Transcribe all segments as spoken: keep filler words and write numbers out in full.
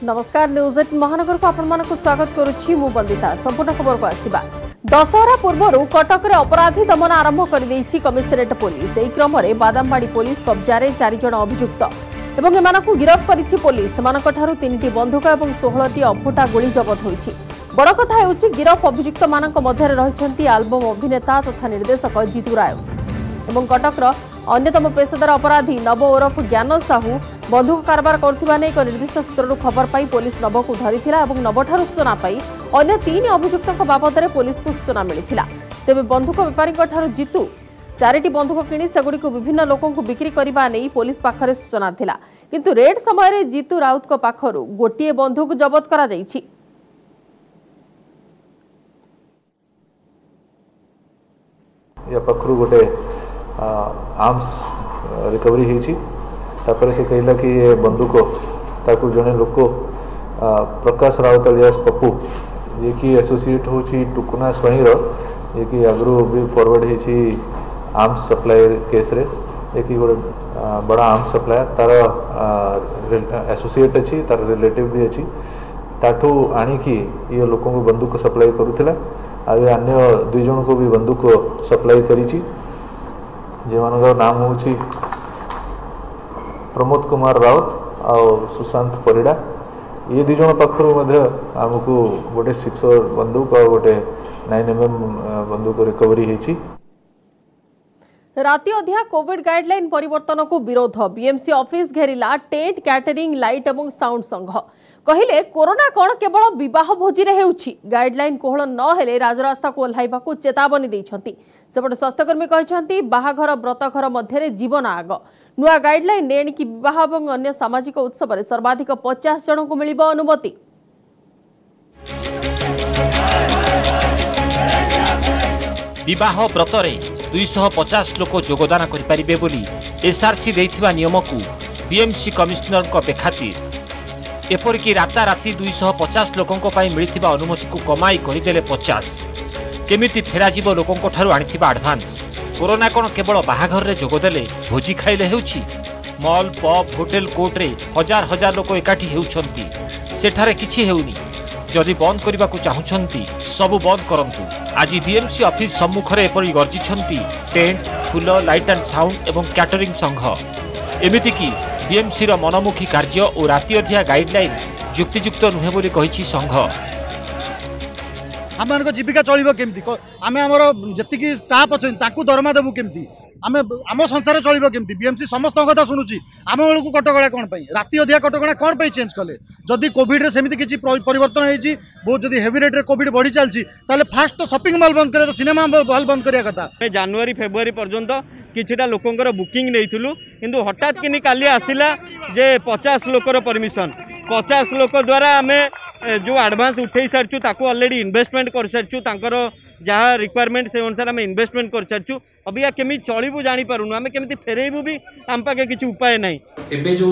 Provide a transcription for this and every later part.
नमस्कार news at महानगर को आपण मानक स्वागत करुछि मु बंदिता संपूर्ण खबर को आसीबा दशहरा पूर्व कटक रे अपराधी दमन आरंभ कर देछि कमिशनरेट पुलिस एही क्रम रे बादामबाड़ी पुलिस कब्जा रे चार जण अभियुक्त एवं एमानकु गिरफ्त करिछि पुलिस सेमानक ठारु तीनटी बंदूक एवं सोलह टी अफुटा गोली जबत होइछि। बड़ कथा हेउछि गिरफ अभियुक्त मानक मध्य रहिछन्ति एल्बम अभिनेता तथा निर्देशक जीतू राय एवं कटक रो अन्यतम पेशादार अपराधी नव ओरफ ज्ञान साहू बंधुक कारबार करथिबा नै एक निर्दिष्ट सूत्रରୁ खबर पाई पुलिस नव को धरिथिला एवं नवठारु सूचना पाई अन्य तीन अभियुक्तक बाबद रे पुलिस को सूचना मिलिथिला। तेबे बंधुक व्यापारीक ठारु जीतू चारिटी बंधुक किनी सेगुडी को विभिन्न लोकों को बिक्री करबा नै पुलिस पाखरे सूचना थिला, किंतु रेड समय रे जीतू राउत को पाखरु गोटिए बंधुक जब्त करा जाईछि। या पाखरु गोटे आर्म्स रिकवरी होती से कहला कि ये बंदूक ताकू जड़े लोक प्रकाश राउत अलियास पप्पू ये कि एसोसिएट होची टुकुना स्वाईर ये कि आगु भी फॉरवर्ड होती आर्म्स सप्लाई केस रे ये कि गोटे बड़ा आर्म्स सप्लाई तार एसोसिएट अच्छी तार रिलेटिव भी अच्छी ताठू आणिकी ये लोक बंदूक सप्लाई करूला अन्य दुई जन को भी बंदूक सप्लाई करी जो नाम हूँ प्रमोद कुमार राउत और सुशांत परिड़ा ये दुई जन पाखर आमको गोटे सिक्स बंदूक और गोटे नाइन एम एम बंदूक रिकवरी होती। राति अधिया कोविड गाइडलाइन परिवर्तन को विरोध बीएमसी ऑफिस घेरिला टेंट कैटरिंग लाइट एवं साउंड संघ कहले कोरोना कौन केवल विवाह भोजी रे हेउछि गाइडलाइन कोहल न हेले राजरास्ता को ओह्लाइबा को चेतावनी दैछंती। सेपटे स्वास्थ्यकर्मी कहछंती बाहाघर व्रतघर मध्य जीवन आग नुआ गाइडलाइन नेण कि विवाह एवं अन्य सामाजिक उत्सव रे सर्वाधिक पचास जन को मिलिबो अनुमति। विवाह व्रतरे दुई सौ पचास लोक योगदान करें बोली एसआरसी देथिबा नियम को बीएमसी कमिशनर को बेखातिर एपरिकी राताराति दुई सौ पचास लोकों मिलता अनुमति को कमाई करदेले पचास केमिति फेराजिब लोकों ठारू आनिथिबा एडभांस कोरोना कौन केवल बाहाघर रे जोगदेले भोजी खाइले हेउछि मॉल पब होटेल कोर्ट रे हजार हजार लोक एकाठी हेउछंती सेठारे किछि हेउनी जदि बंद करने को चाहूंती सबू बंद करंतु। आज बीएमसी ऑफिस सम्मुख में एपरी गर्जिछंती tent full light and sound एवं कैटरिंग संघ एमिति की बीएमसी रो मनमुखी कार्य और राति अधिया गाइडलाइन युक्तियुक्त नुहे बोली कहिछि संघ। आम जीविका चलो केमती आम आमर जी स्टाफ अच्छा दरमा देवु केमती आम आम संसार चलो केमती बीएमसी समस्त कथा शुणुची आम बेलू कटकड़ा कौन राति अधिया कटकड़ा कौन चेंज कले जदि कोविड रे सेमिति किछि परिवर्तन होइछि बहुत जदि हेवी रेट रे कोविड बढ़ी चलछि ताले फास्ट तो शॉपिंग मॉल बंद करे सिनेमा हॉल बंद करिया कथा जनवरी फेब्रुआरी पर्यंत किछिटा लोकंकर बुकिंग नैथिलु किंतु हठात किनी काली आसिला जे पचास लोकर परमिशन पचास लोक द्वारा आमे जो एडवांस उठे सारचु ताको ऑलरेडी इन्वेस्टमेंट कर सारचु तांकर जहाँ रिक्वायरमेंट से अनुसार आम इन्वेस्टमेंट कर सारचु अभी या केमी चलू जानी पारुनु आम केमी फेरेबू भी आम पाखे किसी उपाय नहीं। एबे जो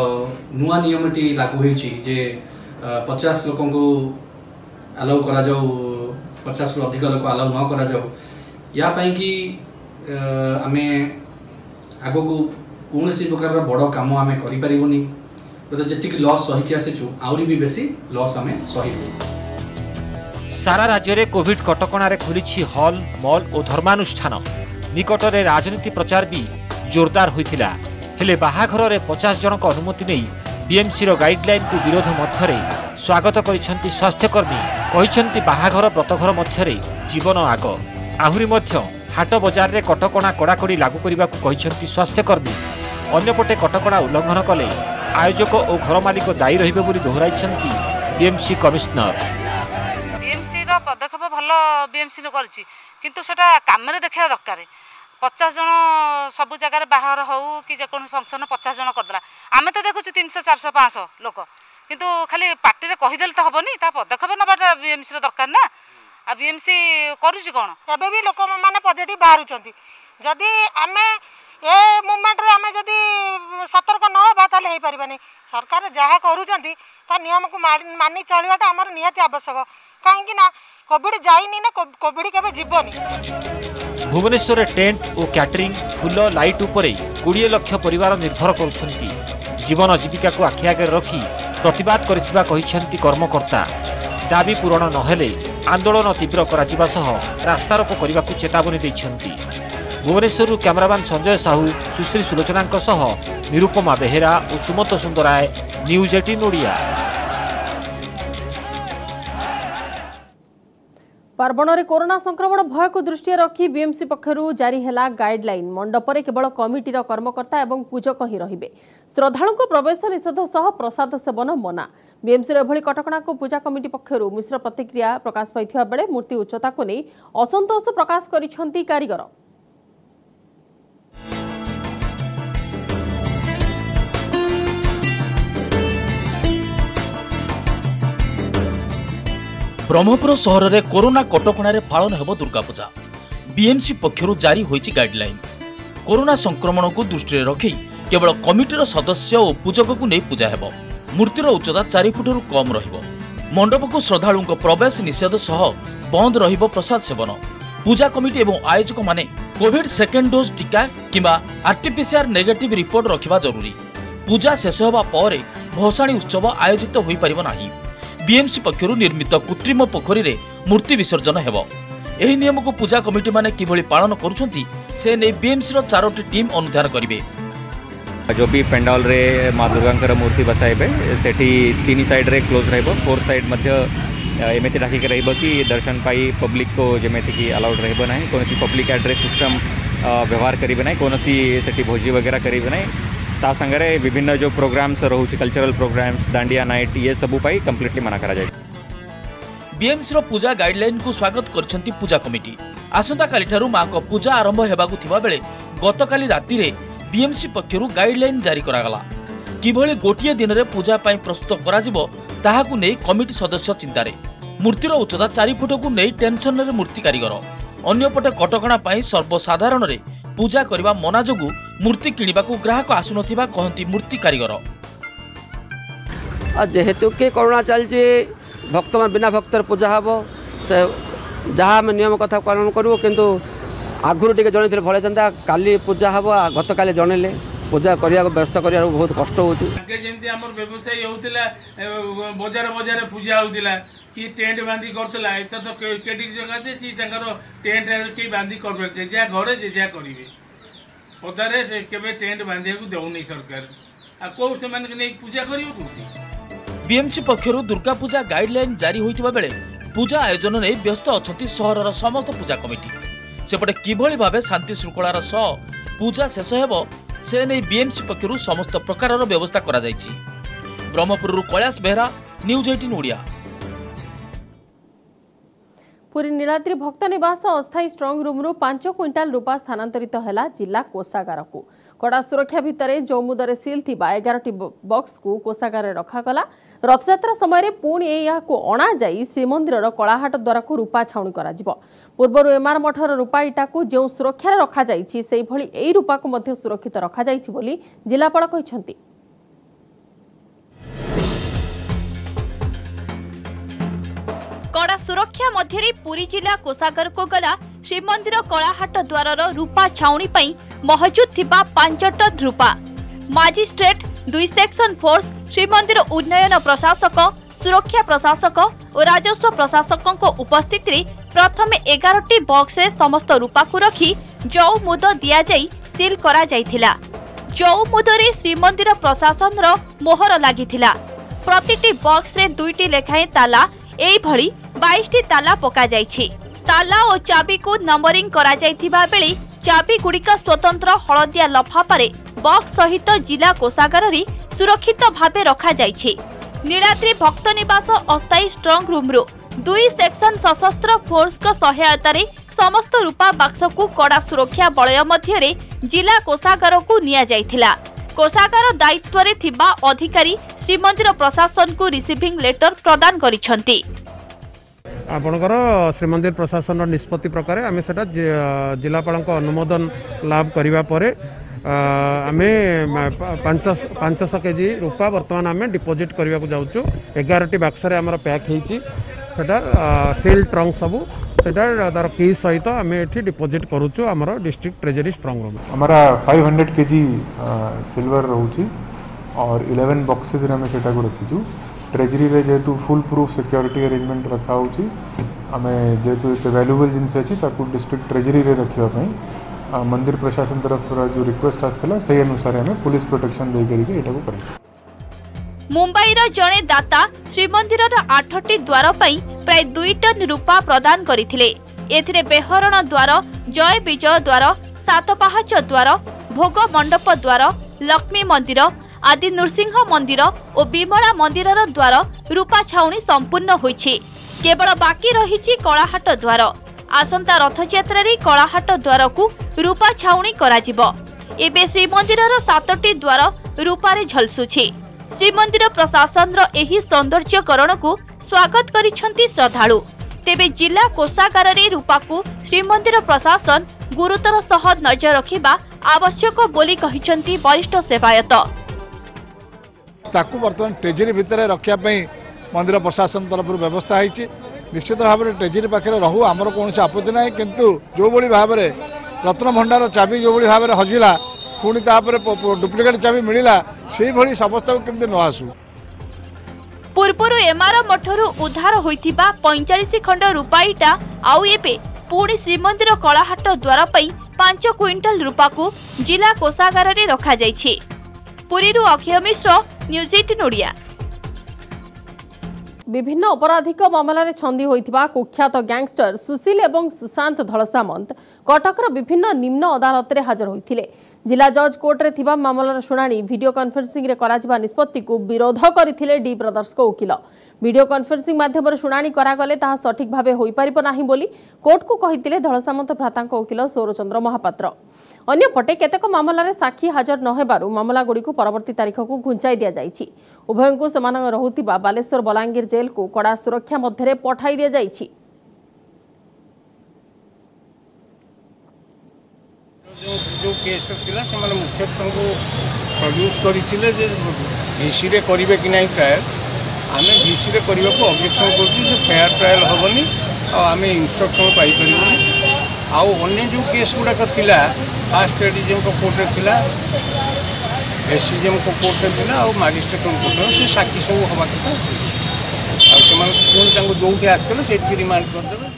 नुआ नियमटी लागू होइछि जे पचास लोकों को अलाउ करा जाऊ पचास रु अधिक लोक अलाउ न करा जाऊ या पाई कि आमे आगो को कौनसी प्रकार बड़ काम आमे करि परिबोनी जी लॉस सहिकी आसीचु आउरी भी बेसी लॉस आमे सहिबु। सारा राज्य में कोविड कटकणार खुली हॉल मॉल और धर्मानुष्ठान निकट में राजनीति प्रचार भी जोरदार होता हेले बाहाघर में पचास जन को अनुमति नहीं बीएमसी रो गाइडलाइन को विरोध मध्य स्वागत करिसेंती स्वास्थ्यकर्मी कहिसेंती बाहाघर व्रतघर मध्य जीवन आग आहुरी मध्य हाट बजार रे कटकणा कड़ाकड़ी लागू करने को कहिसेंती स्वास्थ्यकर्मी अन्यपटे कटकणा उल्लंघन कले आयोजक और घर मालिक दायी रहिबे बोली दोहराइछंती बीएमसी कमिशनर। बीएमसी रो पदक्षेप भल बीएमसी न करछि किंतु सेटा काम रे देखा दरकार पचास जन सब जगह बाहर हो कि जेकोन फंक्शन पचास जन करदेला आमे तो देखुछि तीन सौ चार सौ पाँच सौ लोक किंतु खाली पार्टी रे कहिदेल तो हबनी ता पदक्षेप नबाटा बीएमसी रो दरकार ना आ बीएमसी करूछि कोन एबे भी लोक माने पॉजिटिव बाहरुचंती जदी आमे ए मूवमेंट रे आमे जदी सतर्क न होबा ताले हे परिबानी सरकार जहा करूचंती ता नियम को मानी चलिबाटा हमर नियति आवश्यक काहे कि ना कोविड जाइनी ना कोविड केबे जीवनी। भुवनेश्वर टेंट और कैटरिंग फुल लाइट उपरे बीस लाख परिवार निर्भर करुछंती जीवन जीविका को आखि आगे रखी प्रतिवाद करिथिबा कहिसेंती कर्मकर्ता। दाबी पूरण नहेले आंदोलन तीव्र कराजिबा सह रास्तारोको करिबाकु चेतावनी दैछंती। भुवनेश्वर कैमरामैन संजय साहू, सुश्री सुलोचनांक सह निरुपमा बेहेरा और सुमंत सुंदराय, न्यूज अठारह ओडिया। पार्वण में कोरोना संक्रमण भय को दृष्टि रखी बीएमसी पक्षर जारी है गाइडलाइन। मंडपर केवल कमिटीर कर्मकर्ता और पूजक ही रहिबे। श्रद्धालु प्रवेश निषेध सह प्रसाद सेवन मना। बीएमसी एभली कटकणा को पूजा कमिटी पक्षर मिश्र प्रतिक्रिया प्रकाश पाइथिबा बेले मूर्ति उच्चता को नहीं असंतोष प्रकाश करिसेंती कारीगर। ब्रह्मपुर सहर में कोरोना कटकणार पालन हेब दुर्गा पूजा। बीएमसी पक्षर जारी होईची गाइडलाइन। कोरोना संक्रमण को दृष्टि रखी केवल कमिटीर सदस्य और पूजक को नहीं पूजा हेब। मूर्तिर उच्चता चार फुट कम रहिबो। मंडप को श्रद्धालु प्रवेश निषेध सह बंद रहिबो प्रसाद सेवन। पूजा कमिटी एवं आयोजक माने कोविड सेकेंड डोज टीका किंबा आरटीपीसीआर नेगेटिव रिपोर्ट रखिबा जरूरी। पूजा शेष होबा परे भसाणी उत्सव आयोजित होई परिबो नाही। बीएमसी पक्षर निर्मित कृत्रिम पोखरी रे मूर्ति विसर्जन हेब। एही नियम को पूजा कमिटी माने किभली पालन करुछंती से नै बीएमसी रो चारोटी टीम अनुधान करिवे। जो भी पेंडाल रे माँ दुर्गा मूर्ति बसाइबे सेठी तीन साइड रे क्लोज रहबो। फोर्थ साइड मध्य एमती डाकिक रहबो कि दर्शन पाई पब्लिक को जेमेति कि अलाउड रहबो नाही। कोनसी पब्लिक एड्रेस सिस्टम व्यवहार करिबे नाही। कोनसी सेठी भोजी वगैरह करिबे नाही। ता संगरे विभिन्न जो प्रोग्राम्स रोचे कल्चरल प्रोग्राम्स दांडिया नाइट ये सबू पाई कंप्लीटली मना करा जाए। बीएमसी रो पूजा गाइडलाइन को स्वागत करछंती पूजा कमिटी। आसंता काली ठारू मां को पूजा आरंभ हेबाकु थिबा बेले गतकाली राति रे बीएमसी पक्षरु गाइडलाइन जारी करा गला। किभली गोटिए दिन रे पूजा पाई प्रस्तुत करा जिवो ताहाकु नै कमिटी सदस्य चिंतारे। मूर्तिर उच्चता चार फुट को नै टेंशन रे मूर्ति कारीगर। अन्यपटे कटकणा पाई सर्वसाधारण रे पूजा करबा मना जोगु मूर्ति किनिबा को ग्राहक आसुनथिबा कहंती मूर्ति कारीगर। जेहेतु कि कोरोना चलछि भक्त में बिना भक्तर पूजा हबो से जहाँ आम नियम कथा पालन करूँ किंतु आगुरी टे जन भले था काली पूजा हम गत काली जनले पूजा करने व्यवस्था करने बहुत कष्ट हो व्यवसायी होता बजार बजार पूजा होता कि टेंट बांधी करता एत तो केटी जगह सी टेंट कहीं बांधी कर जहाँ घरे जे जहाँ करेंगे पदारे केवे टेंट बांधा दौनी सरकार आ कौ से पूजा कर। बीएमसी पक्षर दुर्गा पूजा गाइडलाइन जारी होइतिबा बेले पूजा आयोजन ने व्यस्त अछंती सहरर समस्त पूजा कमिटी। सेपटे किभली भावे शांति श्रृंखलार सह पूजा शेष हेबो से नै बीएमसी पक्षर समस्त प्रकारर व्यवस्था करा जायछि। ब्रह्मपुरରୁ कैलाश बेहरा, न्यूज अठारह ओडिया। पुरी नीलाद्री भक्त निवास अस्थायी स्ट्रंग रूम्रु पांच क्विंटाल रूपा स्थानांतरित है जिला कोषागार को। कड़ा सुरक्षा भितर जौमुदरे सिल थिबा एगारटी बक्स को कोषागार रखागला। रथयात्रा समय पुणी यहां अणा जाई श्रीमंदिर कलाहाट द्वारा को रूपा छाउणी करा जिवो। पूर्वरु एमआर मठर रूपा इटा को जो सुरक्षा रखा जाइछि सेहि भली एई रूपा को मध्य सुरक्षित रखा जाइछि बोली जिलापाल कहिसंती। कड़ा सुरक्षा मध्य पुरी जिला कोषागार को गला श्रीमंदिर कलाहाट द्वार रूपा छाउणी पई महजूद थिबा पांच टन रूपा। मजिस्ट्रेट दुई सेक्शन फोर्स श्रीमंदिर उन्नयन प्रशासक सुरक्षा प्रशासक और राजस्व प्रशासक उपस्थित रे प्रथम एगारटी बॉक्स रे समस्त रूपा को रखी जौ मुद दिया जाई सील करा जाइथिला। जौ मुदरे श्रीमंदिर प्रशासन रो मोहर लागिथिला। प्रतिटी बॉक्स रे दुईटी लेखाएं ताला एई भली बाईस टी ताला पका जाइछि। ताला और चाबी को नंबरिंग करा जाइथिबा बेले चाबी गुड़िका स्वतंत्र हलदिया लफाफारे बॉक्स सहित जिला कोषागार रे सुरक्षित भावे रखा जाइछि। नीलाद्री भक्त निवास अस्थायी स्ट्रंग रूम्रु दुई सेक्शन सशस्त्र फोर्स को सहायता रे समस्त रूपा बाक्स को कड़ा सुरक्षा बलय मध्य रे जिला कोषागार को निया जाइथिला। कोषागार दायित्व रे थिबा अधिकारी श्रीमंदिर प्रशासन को रिसीविंग लेटर प्रदान करिसंती। आपणकर श्रीमंदिर प्रशासन निष्पत्ति प्रकार आम से जिलापाल अनुमोदन लाभ करने पर आम पांच सौ केजी रूपा बर्तमान आम डिपोजिट करने को जाऊँ। एगारटी बाक्सरे आमर पैक होटा सिल ट्रंक सबू से तार की सहित आम ये डिपोजिट करुचु आमर डिस्ट्रिक्ट ट्रेजरी स्ट्रंग रूम। हमारा फाइव हंड्रेड केजी सिल्वर रोची और इलेवन बॉक्सेस रे हमें सेटा को रखीचु ट्रेजरी रे जेतु फुल प्रूफ सिक्योरिटी अरेंजमेंट रखा होची आमे जेतु एते वैल्यूएबल जिनस अछि ताकू डिस्ट्रिक्ट ट्रेजरी रे रखिबा पई मंदिर प्रशासन तरफ जो रिक्वेस्ट आस्तला सही अनुसार हमें पुलिस प्रोटेक्शन दे करी एटा को करी। मुंबईर जड़े दाता श्रीमंदिर आठटी द्वार प्राय दुई टन रूपा प्रदान करथिले। एथिरे बेहरण द्वार, जय विजय द्वार, सातपाहाच द्वार, भोग मंडप द्वार, लक्ष्मी मंदिर आदि नृसिंह मंदिर और विमला मंदिर द्वार रूपा छाउणी संपूर्ण होइछि। केवल बाकी रहिछि कलाहाट द्वार। आसंता रथयात्रा रे कलाहाट द्वार को रूपा छाउणी कराजिबो। एबे श्रीमंदिर सातटी द्वार रूपारे झलसुछि। श्रीमंदिर प्रशासन रो एही सौंदर्यकरण को स्वागत करिछंती श्रद्धालु। तेबे जिला कोषागार रे रूपा को श्रीमंदिर प्रशासन गुरुतर सह नजर रखिबा आवश्यक बोली कहिछंती वरिष्ठ सेवायत। ताकू वर्तमान ट्रेजरी भितर रखिया पई मंदिर प्रशासन तरफ व्यवस्था होइछि। निश्चित भाव में ट्रेजरी पाखे रहू आमर कौन आपत्ति ना, किंतु जो भली भाव में रत्न भंडार चाबी जो भली भाव में हजिला पुणी डुप्लिकेट चाबी मिलला से भली समस्त केमती न आसू। पूर्वर एमार मठरू उद्धार होइथिबा पैंतालीस खंड रूपाईटा आउ एबे पुणी श्रीमंदिर कलाहाट द्वार पई पांच क्विंटल रूपा को जिला कोषागार रे रखा जाइछि। पुरीरू अक्षय मिश्र, न्यूज अठारह ओडिया। विभिन्न अपराधिक मामलार छंदी होइथिबा कुख्यात गैंगस्टर सुशील एवं सुशांत धलसामंत कटकर विभिन्न निम्न अदालत रे हाजर होइथिले। जिला जज कोर्ट रे थिबा मामलार शुणाणी वीडियो कॉन्फ्रेंसिंग रे कराजिबा निष्पत्ति को विरोध करथिले डी ब्रदर्स को वकील। वीडियो कॉन्फ्रेंसिंग माध्यम शुणाणी करागले ताहा सठिक भावे होई परिबो नाही बोली कोर्ट को कहिथिले धलसामंत भ्रातांक वकील सौरचंद्र महापात्र। अन्यपटे केतेक मामलार साक्षी हाजर न हेबारु मामला गुडी को परवर्ती तारीख को घुंचाई दिया जाइछि। उभय को समान रहुतिबा बालेश्वर बलांगीर जेल को कड़ा सुरक्षा मध्य पठाई दिया जाइछि। जो जो केस थिला से माने मुख्यतः को प्रोड्यूस करिथिले जे वीसी रे करिवे कि नाही ट्रायल आमे वीसी रे करिवा को ऑब्जेक्शन करथि जे फेयर ट्रायल होबनी आ आमे इंस्ट्रक्शन पाई परिबनी। आ अन्य जो केस गुडा थिला फास्ट एडिजम को कोर्ट रे थिला, एससीजीएम को कोर्ट रे थिला आ मजिस्ट्रेट को कोर्ट रे से साक्षी सब होबा कथा आ से मान कोन तांको जोठी आतले सेठी रिमांड कर देबे।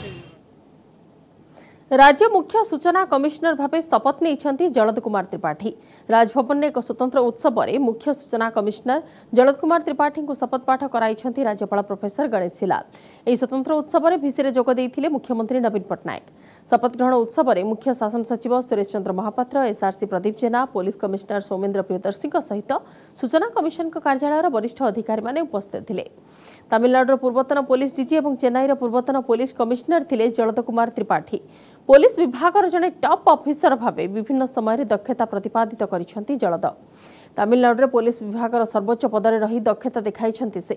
राज्य मुख्य सूचना कमिशनर भावे शपथ नहीं जलद कुमार त्रिपाठी। राजभवन में एक स्वतंत्र उत्सव में मुख्य सूचना कमिशनर जलद कुमार त्रिपाठी को शपथ पाठ कराई राज्यपाल प्रोफेसर गणेशी लाल। यह स्वतंत्र उत्सव में भिसी जोग देते मुख्यमंत्री नवीन पट्टनायक। शपथ ग्रहण उत्सव में मुख्य शासन सचिव Suresh Chandra Mahapatra, SRC Pradeep Jena, police commissioner Soumendra Priyadarshi सहित सूचना कमिशन कार्यालय वरिष्ठ अधिकारी माने उपस्थित थे। तमिलनाडुर पूर्वतन पुलिस डीजी और चेन्नईर पूर्वतन पुलिस कमिशनर थे जलद कुमार त्रिपाठी। पुलिस विभाग जड़े टॉप ऑफिसर भावे विभिन्न समय दक्षता प्रतिपादित करिसेंती जलद। तमिलनाडु पुलिस विभाग सर्वोच्च पदरे रही दक्षता देखाई से।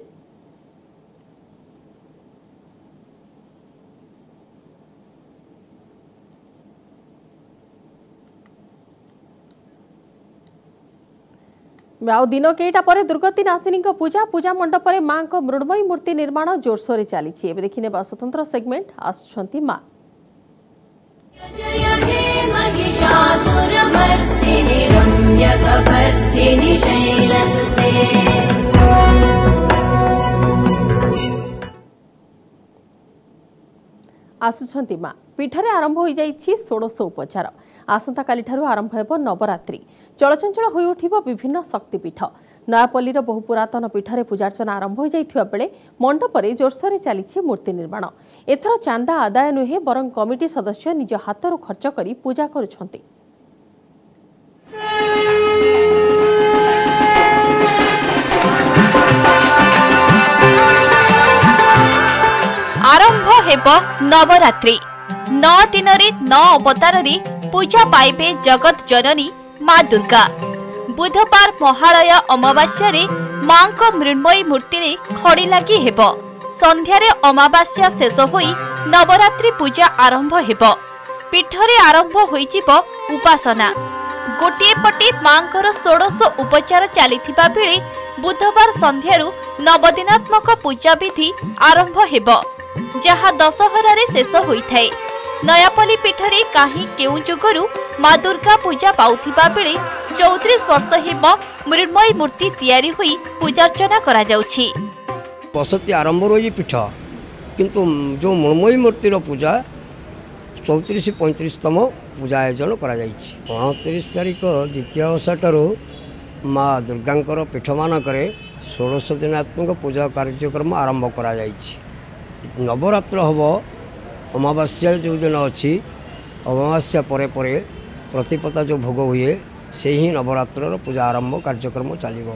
आउ दिन केटा पर दुर्गति नाशिनी पूजा पूजा मंडप में मां को मृण्मयी मूर्ति निर्माण जोरसोर चली। देखने स्वतंत्र सेगमेंट आसुछंती मां। जय हे महिषासुरमर्दिनि रम्यकपर्दिनि शैलसुते। आसुछंती मां पीठरे आरंभ हो जाइछि षोडश उपचार। आसंता काली ठारू आरंभ हेब नवरात्रि। चलचंचल होई उठिबो विभिन्न शक्तिपीठ। नयापल्लीर बहु पुरातन पीठरे पूजार्चना आरंभ हो जाइथिबा बेले मंडपरे जोरसोरे चलिछि मूर्ति निर्माण। एथर चांदा आदाय नुहे बरं कमिटी सदस्य निज हाथरू खर्च करी पूजा करुछंती। आरंभ हेब नवरात्रि। नौ दिन रे नौ अवतार रे पूजा पाइबे जगत जननी मां दुर्गा। बुधवार महालय अमावास्या रे मां को मृण्मयी मूर्ति रे खड़ी लगी हेब। संध्यारे अमावास्या शेष होई नवरात्रि पूजा आरंभ हेब। पीठरे आरंभ होइजिब उपासना। गोटिए पटे मांकर षोडश उपचार चलिथिबा बेले बुधवार संध्यारू नवदिनात्मक पूजा विधि आरंभ हेब, जहा दशहरा रे शेष होइथाय। नयापल्ली पीठरे काहीं केउ जुगरू मां दुर्गा पूजा पाउथिबा बेले चौतीस वर्ष हेब मृण्मयी मूर्ति तैयारी हुई पूजार्चना करा जाउछि। बसती आरंभ रही पीठ किंतु जो मृण्मयी मूर्तिर पूजा चौतीस पैंतीसतम पूजा आयोजन करा जाइछि। उनतीस तारिख द्वितीय ओषाठार माँ दुर्गांकर पीठ मानक षोड़श दिनात्मक पूजा कार्यक्रम आरंभ करा जाइछि। नवरात्र हब अमावास्या जो दिन अच्छी अमावास्या परे परे प्रतिपदा जो भोग हुए से ही नवरात्र पूजा आरंभ कार्यक्रम चलिबो।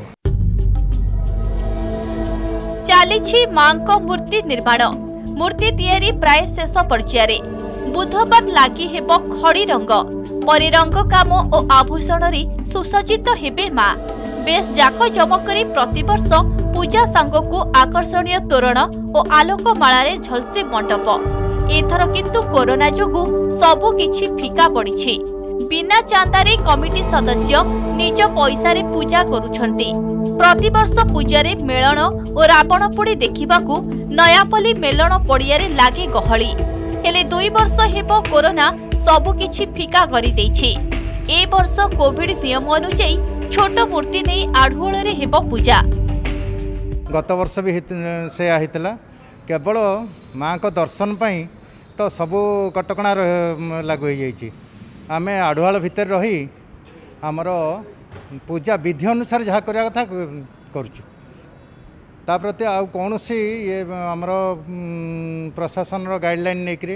चालीछि मांको मूर्ति निर्माण। मूर्ति तैयारी प्राय शेष पर्याय। बुधवार लागि हेब खड़ी रंग परे रंग काम और आभूषण रे सुसज्जित हेबे मां। बेस जाक जमकरी प्रतिवर्ष पूजा सांगको आकर्षणीय तोरण और आलोक मालारे झलसे मंडप। एथर किंतु कोरोना जोगु सबु किछि फिका पड़िछि। बिना चांदारे कमिटी सदस्य निज पैसा रे पूजा करूछंती। प्रतिवर्ष पूजारे मेलन और रावण पोड़ी देखिबाकू नयापल्ली मेलन पड़ियारे लागे गहली। हेले दुई वर्ष हेब कोरोना सबु किछि फिका करि दैछि। ए वर्ष कोविड नियम अनुसार छोट मूर्ति नै आढुअल रे हेब पूजा। गत वर्ष भी से आहितला केवल माँ को दर्शन पाई तो सबू कटकणा लागू हो जाइए। आम आढ़ुआल भितर रही आमर पूजा विधि अनुसार जहाँ करवा कथा करुचु ता प्रति आ कौन सी ये आमर प्रशासन गाइडलाइन नहीं।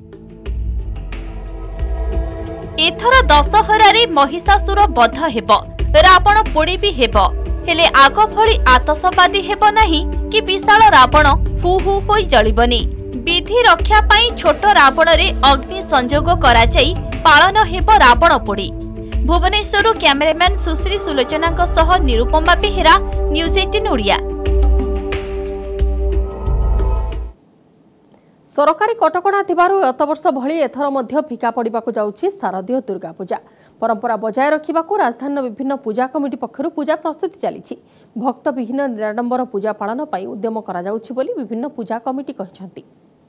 एथर दशहरारे महिषासुर बध हेब रावण पोड़ी भी हेब। हेले आग भली आतसबादी हेब नाही कि विशाल रावण हु हु होई जलिबनी। विधि रक्षा पाई छोट रावण रे अग्नि संजोग करा जाई पालन हेब रावण पोड़ी। भुवनेश्वर कैमरामैन सुश्री सुलोचना सह निरुपमा बेहेरा न्यूज अठारह ओडिया। सरकारी कटकणा थिबारु गत वर्ष भली एथर मध्य फिका पड़िबाकु जाउछि शारदीय दुर्गा पूजा। परंपरा बजाय रखिबाकु राजधानी विभिन्न पूजा कमिटी पक्षरु पूजा प्रस्तुति चलिछि। भक्त विहीन निराडंबर पूजा पालन पई उद्यम करा जाउछि बोली विभिन्न पूजा कमिटी कहिसंती।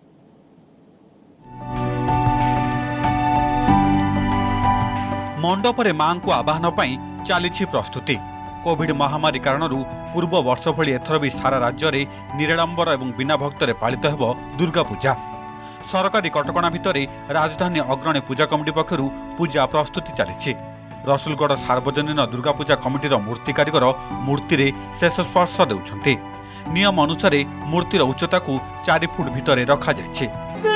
मंडपरे मां को आवाहन पई चलिछि प्रस्तुति। कोविड महामारी कारणरू पूर्व वर्ष भली एथर भी सारा राज्य में निराडंबर एवं बिना भक्तरे पालित हेब दुर्गा पूजा। सरकारी कटकणा भितर राजधानी अग्रणी पूजा कमिटी पक्षरु पूजा प्रस्तुति चलिछि। रसुलगढ़ सार्वजनीन दुर्गा पूजा कमिटीर मूर्ति कारीगर मूर्ति रे शेष स्पर्श देउछन्ति। नियम अनुसार मूर्तिर उच्चता को चार फुट भितर रखा जाइछि।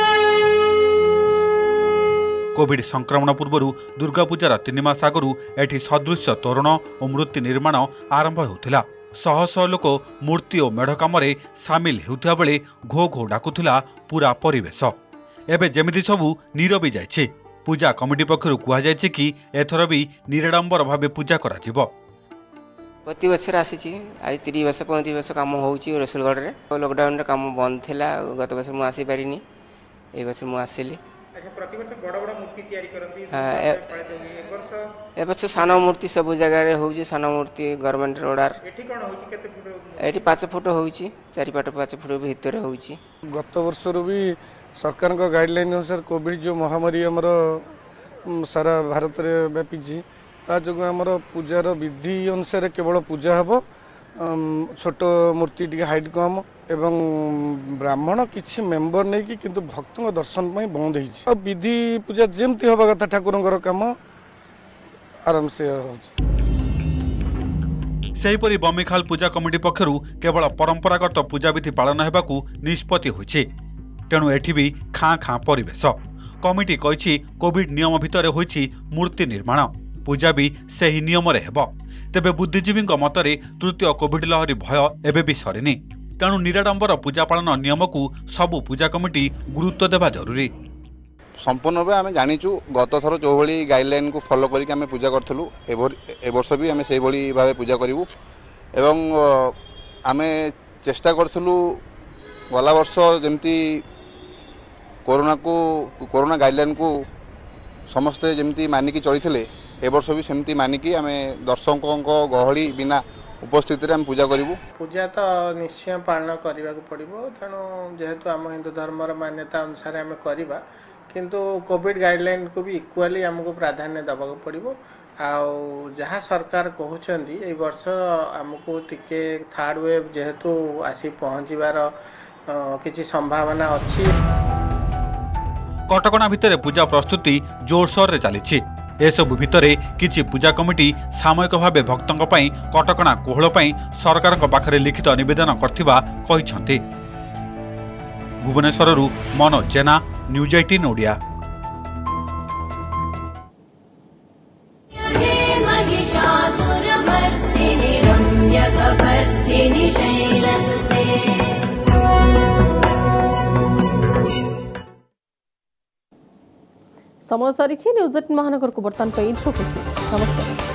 कोविड संक्रमण पूर्व दुर्गा पूजार तीन मास आगु एठी सदृश तोरण और मूर्ति निर्माण आरंभ होता। शह शह लोक मूर्ति और मेढ़ काम सामिल होता बेले घो घो डाकुला पूरा परिवेश। एबे जेमिति सबू नीरवी जाइछे। पूजा कमिटी पक्षरु कुहा जाइछे कि एथर भी निराडंबर भावे पूजा करा जिवो। प्रति वर्ष आसी आज तीस वर्ष पैंतीस वर्ष काम होउची रसुलगढ़ रे। लॉकडाउन रे काम बंद थिला गत वर्ष मु आसी पारिनी ए वर्ष मु आसिली। अच्छा प्रति वर्ष बड़ बड़ मूर्ति तयारी करंती ए वर्ष ए वर्ष सान मूर्ति सब जगह रे होउची। सान मूर्ति गवर्नमेंट ऑर्डर एठी कोन होउची केते फुट एठी पाँच फुट होउची चारि पाट पाँच फुट भीतर होउची। गत वर्ष रो भी सरकार का गाइडलाइन अनुसार कोविड जो महामारी हमरो सारा भारत रे व्यापीची ता जो हमरो पूजार विधि अनुसार केवल पूजा हबो। छोट मूर्ति टी हाइट कम एवं ब्राह्मण किसी मेंबर नहीं कि किंतु भक्तों दर्शन पाई बंद होइछि। विधि पूजा जेमती हबा कथा ठाकुरंकर काम आराम से होछि। सेहीपरि बमिखाल पूजा कमिटी पक्षरु केवल परंपरागत पूजा विधि पालन हेबाकू निष्पत्ति होइछि। तेणु एठी भी खाँ खाँ परिवेश। कमिटी कहिछि कोविड नियम भितर होइछि मूर्ति निर्माण पूजा भी सही नियम रे हेबो। तेबे बुद्धिजीवी मतरे तृतीय कोविड लहरी भय एबे भी सरिनी। तेणु निराडंबर पूजा पालन नियम को सबु पूजा कमिटी गुरुत्व देवा जरूरी। संपूर्ण भाव आम जाचु गत थर जो भाई गाइडलाइन को फॉलो करके आम पूजा करूँ ए वर्ष भी आम से भाव पूजा करूँ एवं आम चेष्टा करूँ गला वर्ष जमती कोरोना को कोरोना गाइडलाइन को समस्ते जमती मानिकी चली ए वर्ष भी सेमती मानिकी आम दर्शकों गहली बिना उपस्थित आम पूजा करूँ। पूजा तो निश्चय पालन करने को पड़ो तेणु जेहेतु आम हिंदू धर्मर मान्यता अनुसार आम करवा किंतु कोविड गाइडलाइन को भी इक्वाली आमको प्राधान्य दबा पड़ो। आउ जहाँ सरकार कहते ये वर्ष आमको टिके थर्ड वेव जेहेतु आसी पहुँचबार किसी संभावना अच्छी। कटकणा भितर पूजा प्रस्तुति जोरसोर रे चली एसबु भितर किछि पूजा कमिटी सामयिक भाव भक्तों कटकणा कोहल सरकार पाखरे लिखित निवेदन करथिबा कहिसंती। भुवनेश्वर मनोज जेना न्यूज अठारह ओडिया। समय सरी न्यूज एटीन महानगर को बर्तमान नमस्कार।